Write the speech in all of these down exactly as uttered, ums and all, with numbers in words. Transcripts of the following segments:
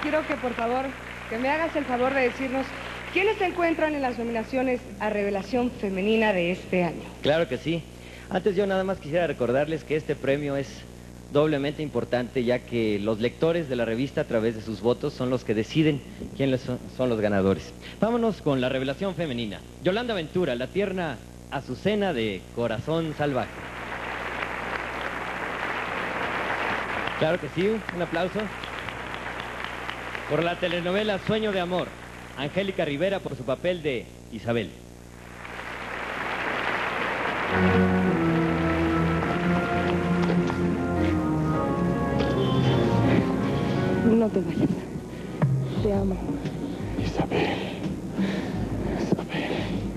quiero que por favor, que me hagas el favor de decirnos quiénes se encuentran en las nominaciones a Revelación Femenina de este año. Claro que sí. Antes yo nada más quisiera recordarles que este premio es doblemente importante, ya que los lectores de la revista, a través de sus votos, son los que deciden quiénes son, son los ganadores. Vámonos con la Revelación Femenina. Yolanda Ventura, la tierna Azucena de Corazón Salvaje. Claro que sí, un aplauso. Por la telenovela Sueño de Amor, Angélica Rivera por su papel de Isabel. No te vayas. Te amo. Isabel. Isabel.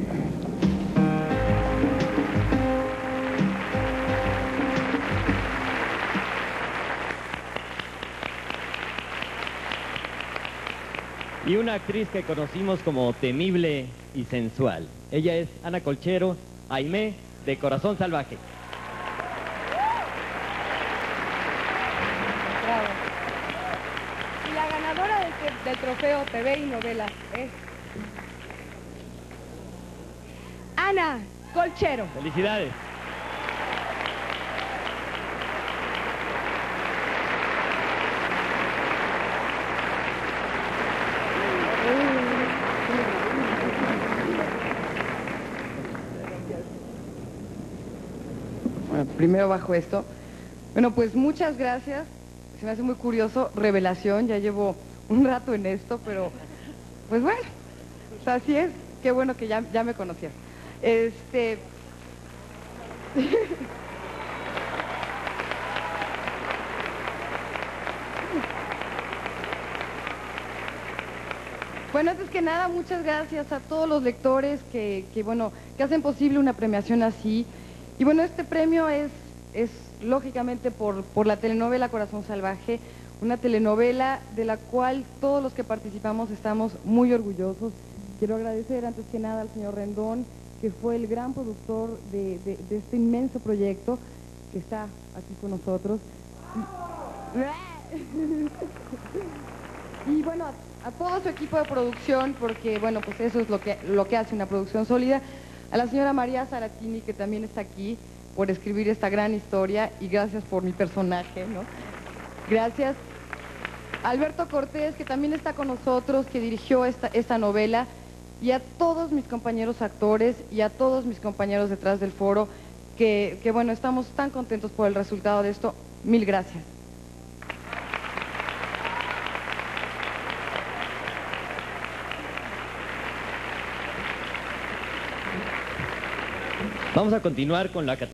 Y una actriz que conocimos como temible y sensual. Ella es Ana Colchero, Aimé, de Corazón Salvaje. Bravo. Y la ganadora del, del trofeo T V y novelas es Ana Colchero. ¡Felicidades! Bueno, primero bajo esto. Bueno, pues muchas gracias. Se me hace muy curioso. Revelación, ya llevo un rato en esto, pero pues bueno, pues así es. Qué bueno que ya, ya me conocías. Este... Bueno, antes que nada, muchas gracias a todos los lectores que, que, bueno, que hacen posible una premiación así. Y bueno, este premio es, es lógicamente por, por la telenovela Corazón Salvaje, una telenovela de la cual todos los que participamos estamos muy orgullosos. Quiero agradecer antes que nada al señor Rendón, que fue el gran productor de, de, de este inmenso proyecto, que está aquí con nosotros. Y bueno, a, a todo su equipo de producción, porque bueno, pues eso es lo que, lo que hace una producción sólida. A la señora María Saratini, que también está aquí por escribir esta gran historia, y gracias por mi personaje, ¿no? Gracias. Alberto Cortés, que también está con nosotros, que dirigió esta, esta novela, y a todos mis compañeros actores y a todos mis compañeros detrás del foro, que, que bueno, estamos tan contentos por el resultado de esto. Mil gracias. Vamos a continuar con la categoría.